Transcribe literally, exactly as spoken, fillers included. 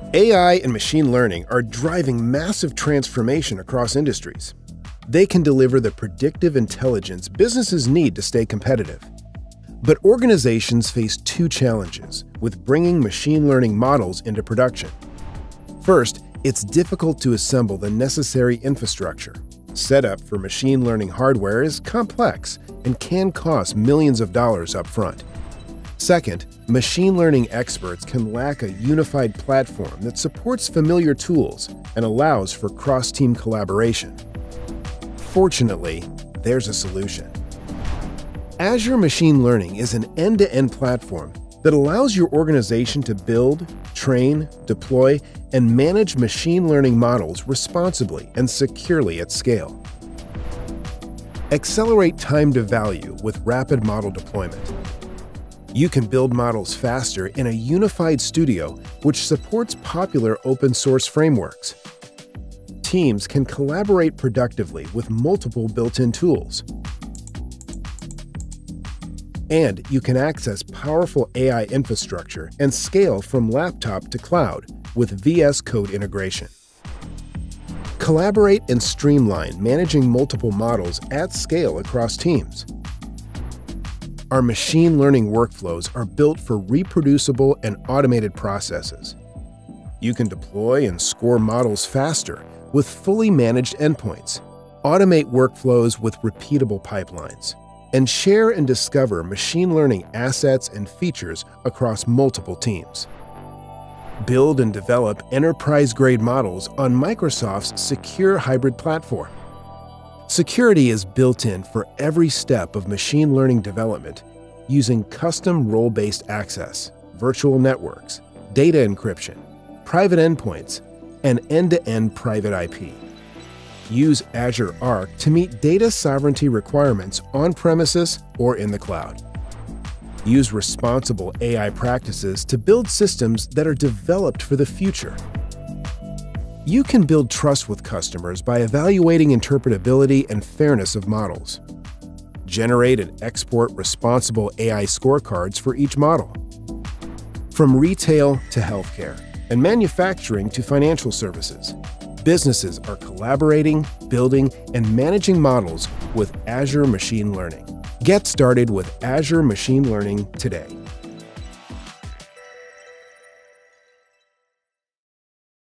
A I and machine learning are driving massive transformation across industries. They can deliver the predictive intelligence businesses need to stay competitive. But organizations face two challenges with bringing machine learning models into production. First, it's difficult to assemble the necessary infrastructure. Setup for machine learning hardware is complex and can cost millions of dollars up front. Second, machine learning experts can lack a unified platform that supports familiar tools and allows for cross-team collaboration. Fortunately, there's a solution. Azure Machine Learning is an end-to-end platform that allows your organization to build, train, deploy, and manage machine learning models responsibly and securely at scale. Accelerate time to value with rapid model deployment. You can build models faster in a unified studio which supports popular open-source frameworks. Teams can collaborate productively with multiple built-in tools. And you can access powerful A I infrastructure and scale from laptop to cloud with V S Code integration. Collaborate and streamline managing multiple models at scale across teams. Our machine learning workflows are built for reproducible and automated processes. You can deploy and score models faster with fully managed endpoints, automate workflows with repeatable pipelines, and share and discover machine learning assets and features across multiple teams. Build and develop enterprise-grade models on Microsoft's secure hybrid platform. Security is built in for every step of machine learning development using custom role-based access, virtual networks, data encryption, private endpoints, and end-to-end private I P. Use Azure Arc to meet data sovereignty requirements on-premises or in the cloud. Use responsible A I practices to build systems that are developed for the future. You can build trust with customers by evaluating interpretability and fairness of models. Generate and export responsible A I scorecards for each model. From retail to healthcare, and manufacturing to financial services, businesses are collaborating, building, and managing models with Azure Machine Learning. Get started with Azure Machine Learning today.